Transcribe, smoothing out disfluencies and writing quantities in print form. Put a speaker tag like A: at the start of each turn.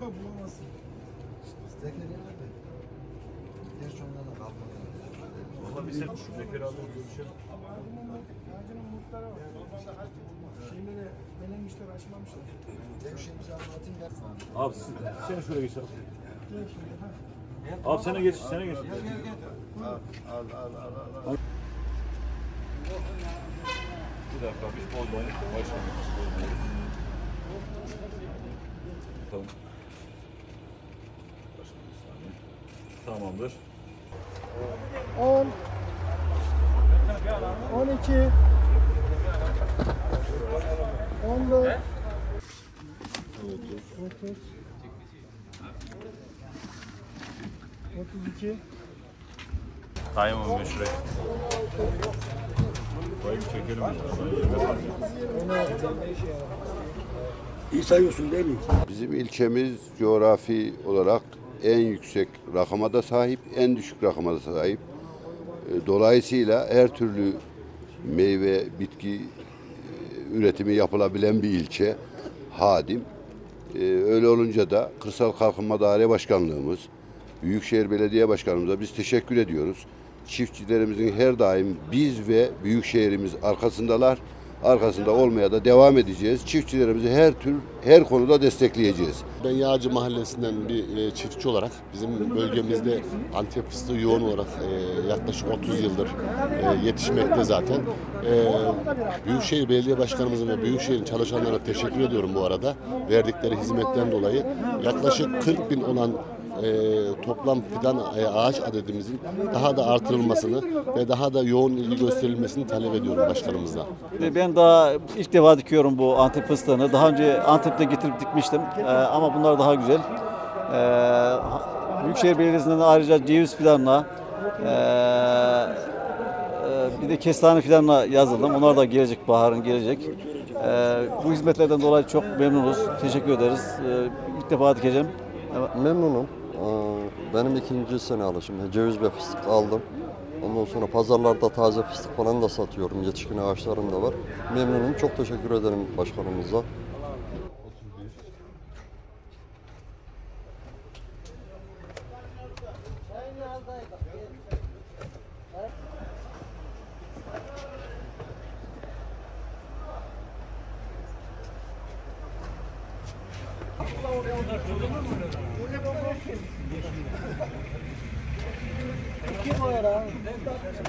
A: Bulamazsın. Zekeriya abi. Gerçi ondan da kalmadı.
B: Valla biz şu Zekeriya abi görüşelim.
C: Ağacının muhtarı var. Şeyleri, melenmişler açmamışlar.
A: Devşemizi anlatayım der falan.
B: Abi sen şöyle geç abi. Abi sana geç, sana geç.
A: Al.
B: Bir dakika biz bozmayız. Başlamayız. Bozmayız. Tamam. Tamamdır.
C: 10 12 14 30 32
B: Daima meşhur. Burayı çekelim.
D: İyi sayıyorsun değil mi?
E: Bizim ilçemiz coğrafi olarak en yüksek rakama da sahip, en düşük rakama da sahip. Dolayısıyla her türlü meyve, bitki üretimi yapılabilen bir ilçe, Hadim. Öyle olunca da Kırsal Kalkınma Daire Başkanlığımız, Büyükşehir Belediye Başkanımıza biz teşekkür ediyoruz. Çiftçilerimizin her daim biz ve Büyükşehir'imiz arkasındalar. Arkasında olmaya da devam edeceğiz. Çiftçilerimizi her konuda destekleyeceğiz.
F: Ben Yağcı Mahallesi'nden bir çiftçi olarak bizim bölgemizde Antep fıstığı yoğun olarak yaklaşık 30 yıldır yetişmekte zaten. Büyükşehir Belediye Başkanımızın ve Büyükşehir'in çalışanlarına teşekkür ediyorum bu arada. Verdikleri hizmetten dolayı yaklaşık 40 bin olan toplam fidan ağaç adedimizin daha da artırılmasını ve daha da yoğun ilgi gösterilmesini talep ediyorum başkanımızdan.
G: Ben daha ilk defa dikiyorum bu Antep fıstığını. Daha önce Antep'te getirip dikmiştim ama bunlar daha güzel. Büyükşehir Belediyesi'nden ayrıca ceviz fidanına, bir de kestane fidanına yazıldım. Onlar da gelecek, baharın gelecek. Bu hizmetlerden dolayı çok memnunuz. Teşekkür ederiz. İlk defa dikeceğim.
H: Memnunum. Benim ikinci sene alışım. Ceviz ve fıstık aldım. Ondan sonra pazarlarda taze fıstık falan da satıyorum. Yetişkin ağaçlarım da var. Memnunum. Çok teşekkür ederim başkanımıza.
C: Kim o ya?